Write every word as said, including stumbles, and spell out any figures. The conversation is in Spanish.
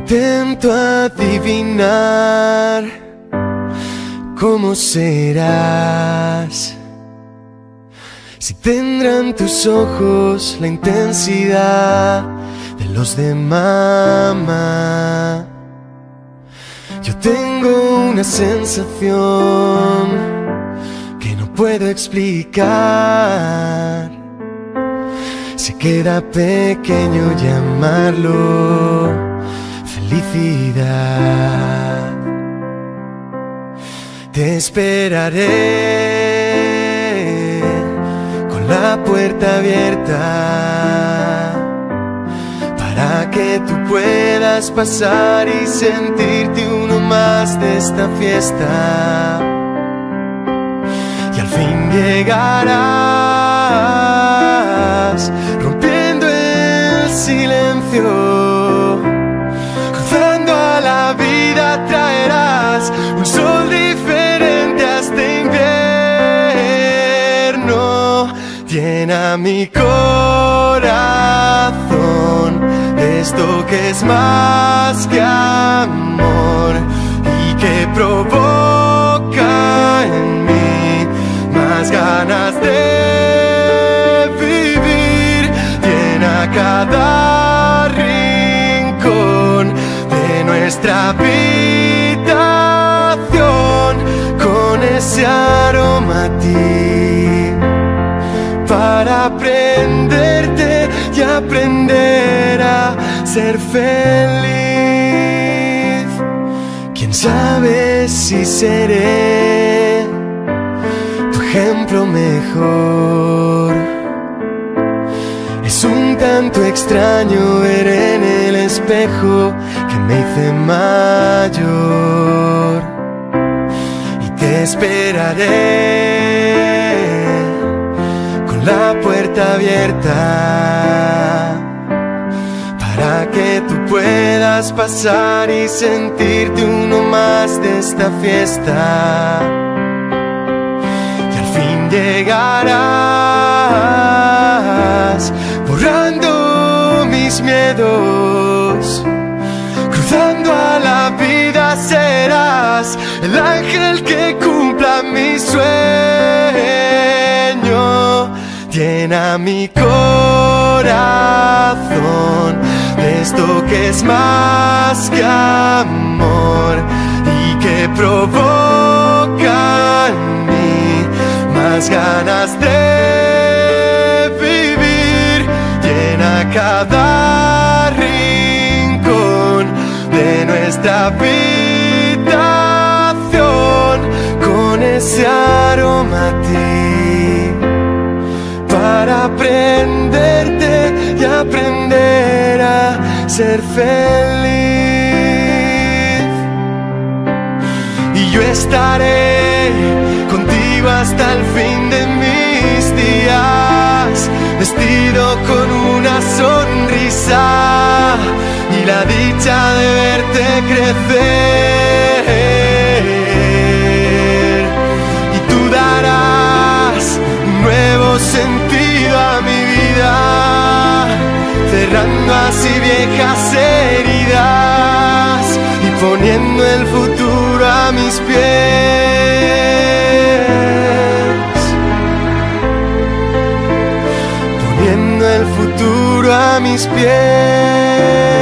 Intento adivinar cómo serás, si tendrán tus ojos la intensidad de los de mamá. Yo tengo una sensación que no puedo explicar. Se queda pequeño llamarlo felicidad. Te esperaré con la puerta abierta para que tú puedas pasar y sentirte uno más de esta fiesta. Y al fin llegarás rompiendo el silencio, cruzando a la vida traerás un sol diferente a este invierno. Llena mi corazón de esto que es más que amor y que provoca en mí más ganas de vivir. Llena cada rincón de nuestra habitación con ese aroma a ti, para aprenderte y aprender a ser feliz. Quién sabe si seré tu ejemplo mejor. Es un tanto extraño ver en el espejo que me hice mayor. Y te esperaré con la puerta abierta para que tú puedas pasar y sentirte uno más de esta fiesta. Y al fin llegarás borrando mis miedos, cruzando a la vida serás el ángel que cumpla mi sueño. Llena mi corazón de esto que es más que amor y que provoca en mí más ganas de vivir. Llena cada rincón de nuestra habitación con ese aroma a ti, para aprenderte y aprender a ser feliz. Y yo estaré contigo hasta el fin de mis días, vestido con una sonrisa y la dicha de verte crecer. Y tú darás un nuevo sentido a mi vida, cerrando así viejas heridas y poniendo el futuro a mis pies, poniendo el futuro a mis pies.